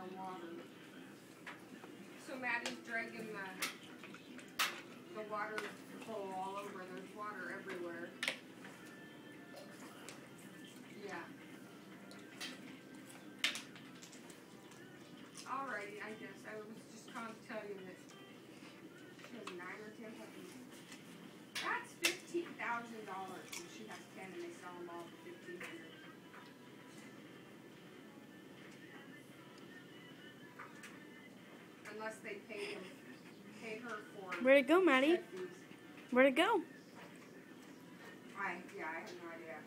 water. So Maddie's dragging the water bowl all over. There's water everywhere. Yeah. Alrighty, I guess I was just going to tell you that she has 9 or 10 puppies. That's $15,000, and she has 10, and they sell them all for $1,500. Unless they pay her for. Where'd it go, Mady? Where'd it go? I have no idea.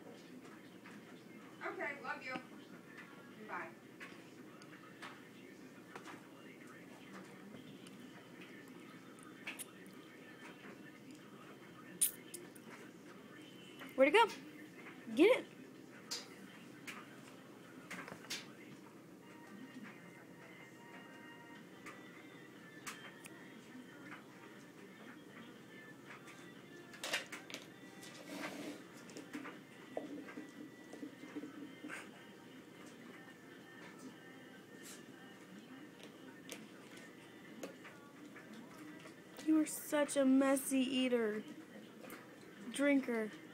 Okay, love you. Bye. Where'd it go? Get it. You are such a messy eater, drinker.